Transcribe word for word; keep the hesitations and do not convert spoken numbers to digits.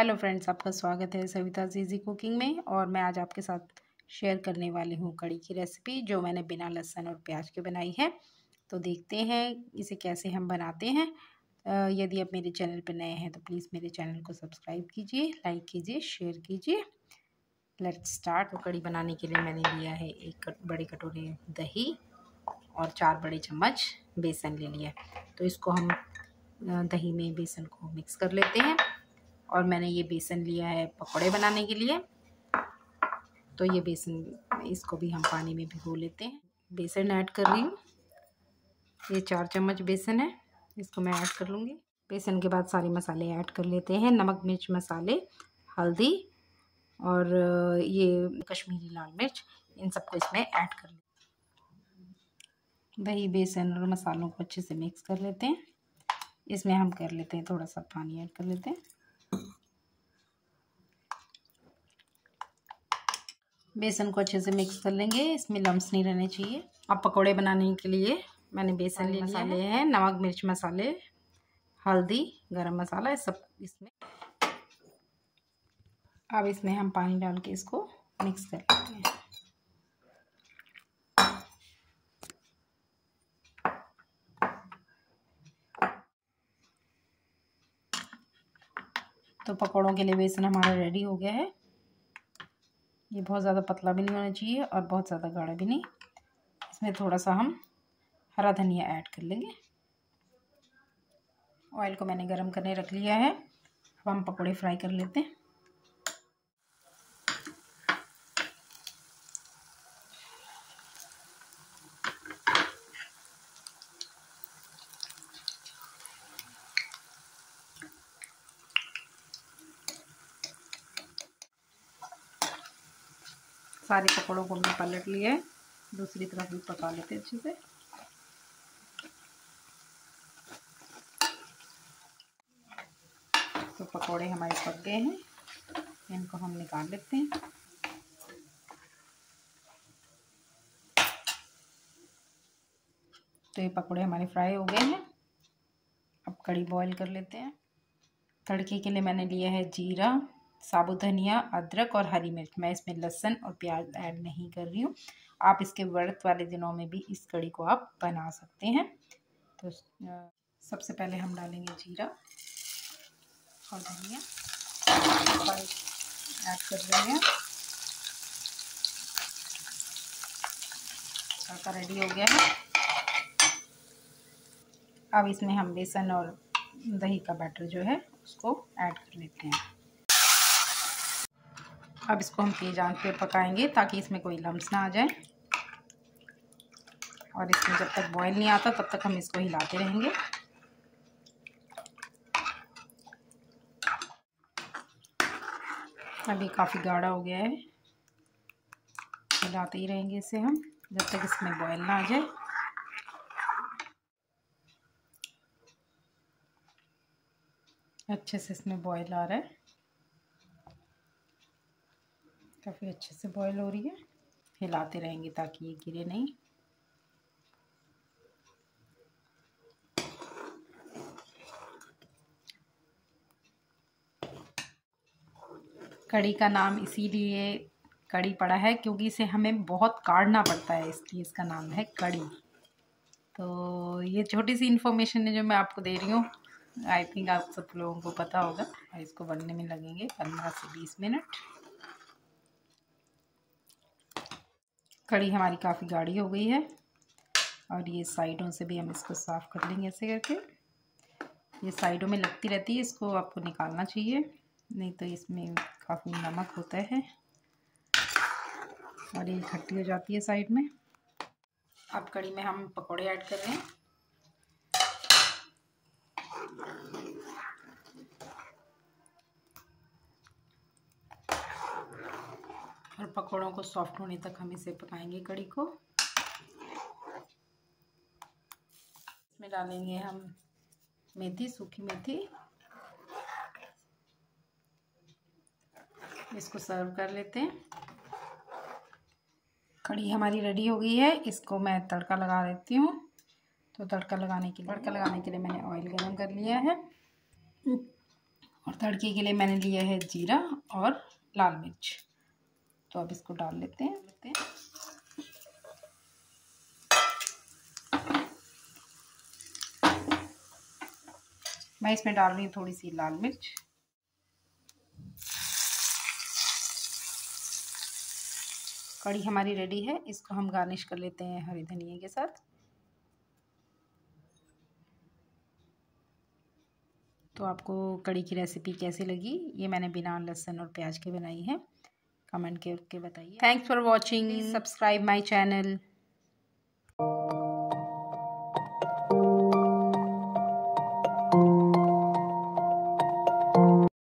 Hello friends, आपका स्वागत है सविता इजी कुकिंग में। और मैं आज आपके साथ शेयर करने वाली हूँ कड़ी की रेसिपी, जो मैंने बिना लहसुन और प्याज के बनाई है। तो देखते हैं इसे कैसे हम बनाते हैं। यदि आप मेरे चैनल पर नए हैं तो प्लीज़ मेरे चैनल को सब्सक्राइब कीजिए, लाइक कीजिए, शेयर कीजिए। Let's start. तो कड़ी बनाने के लिए मैंने लिया है एक बड़ी कटोरी दही और चार बड़े चम्मच बेसन ले लिया। तो इसको हम दही में बेसन को मिक्स कर लेते हैं। और मैंने ये बेसन लिया है पकौड़े बनाने के लिए। तो ये बेसन, इसको भी हम पानी में भिगो लेते हैं। बेसन ऐड कर रही हूँ, ये चार चम्मच बेसन है, इसको मैं ऐड कर लूँगी। बेसन के बाद सारे मसाले ऐड कर लेते हैं। नमक, मिर्च मसाले, हल्दी और ये कश्मीरी लाल मिर्च, इन सबको इसमें ऐड कर लेते हैं। दही, बेसन और मसालों को अच्छे से मिक्स कर लेते हैं। इसमें हम कर लेते हैं थोड़ा सा पानी ऐड कर लेते हैं। बेसन को अच्छे से मिक्स कर लेंगे, इसमें लम्स नहीं रहने चाहिए। अब पकोड़े बनाने के लिए मैंने बेसन ले लिया है, है नमक, मिर्च मसाले, हल्दी, गरम मसाला, ये सब इसमें। अब इसमें हम पानी डाल के इसको मिक्स कर लेते हैं। तो पकोड़ों के लिए बेसन हमारा रेडी हो गया है। ये बहुत ज़्यादा पतला भी नहीं होना चाहिए और बहुत ज़्यादा गाढ़ा भी नहीं। इसमें थोड़ा सा हम हरा धनिया ऐड कर लेंगे। ऑयल को मैंने गरम करने रख लिया है। अब हम पकोड़े फ्राई कर लेते हैं। सारे पकौड़ों को हमने पलट लिया है, दूसरी तरफ भी पका लेते हैं अच्छे से। तो पकौड़े हमारे पक गए हैं, इनको हम निकाल लेते हैं। तो ये पकौड़े हमारे फ्राई हो गए हैं। अब कड़ी बॉईल कर लेते हैं। तड़के के लिए मैंने लिया है जीरा, साबुत धनिया, अदरक और हरी मिर्च। मैं इसमें लहसुन और प्याज ऐड नहीं कर रही हूँ। आप इसके व्रत वाले दिनों में भी इस कड़ी को आप बना सकते हैं। तो सबसे पहले हम डालेंगे जीरा और धनिया, ऐड कर देंगे। तड़का रेडी हो गया है। अब इसमें हम बेसन और दही का बैटर जो है उसको ऐड कर लेते हैं। अब इसको हम तेज आंच पे पकाएंगे ताकि इसमें कोई लम्स ना आ जाए। और इसमें जब तक बॉईल नहीं आता तब तक हम इसको हिलाते रहेंगे। अभी काफ़ी गाढ़ा हो गया है, हिलाते ही रहेंगे इसे हम जब तक इसमें बॉईल ना आ जाए। अच्छे से इसमें बॉईल आ रहा है, काफ़ी अच्छे से बॉईल हो रही है। हिलाते रहेंगे ताकि ये गिरे नहीं। कड़ी का नाम इसीलिए कड़ी पड़ा है क्योंकि इसे हमें बहुत काढ़ना पड़ता है, इसलिए इसका नाम है कड़ी। तो ये छोटी सी इन्फॉर्मेशन है जो मैं आपको दे रही हूँ। आई थिंक आप सब लोगों को पता होगा। इसको बनने में लगेंगे पंद्रह से बीस मिनट। कड़ी हमारी काफ़ी गाढ़ी हो गई है और ये साइडों से भी हम इसको साफ़ कर लेंगे ऐसे करके। ये साइडों में लगती रहती है, इसको आपको निकालना चाहिए, नहीं तो इसमें काफ़ी नमक होता है और ये खट्टी हो जाती है साइड में। अब कड़ी में हम पकोड़े ऐड कर रहे हैं। और पकोड़ों को सॉफ्ट होने तक हम इसे पकाएंगे कड़ी को। इसमें डालेंगे हम मेथी, सूखी मेथी। इसको सर्व कर लेते हैं। कड़ी हमारी रेडी हो गई है, इसको मैं तड़का लगा देती हूँ। तो तड़का लगाने के लिए तड़का लगाने के लिए मैंने ऑयल गरम कर लिया है। और तड़के के लिए मैंने लिया है जीरा और लाल मिर्च। तो अब इसको डाल लेते हैं लेते हैं मैं इसमें डाल रही हूँ थोड़ी सी लाल मिर्च। कड़ी हमारी रेडी है। इसको हम गार्निश कर लेते हैं हरी धनिया के साथ। तो आपको कड़ी की रेसिपी कैसी लगी? ये मैंने बिना लहसुन और प्याज के बनाई है। कमेंट करके बताइए। Thanks for watching. Subscribe my channel.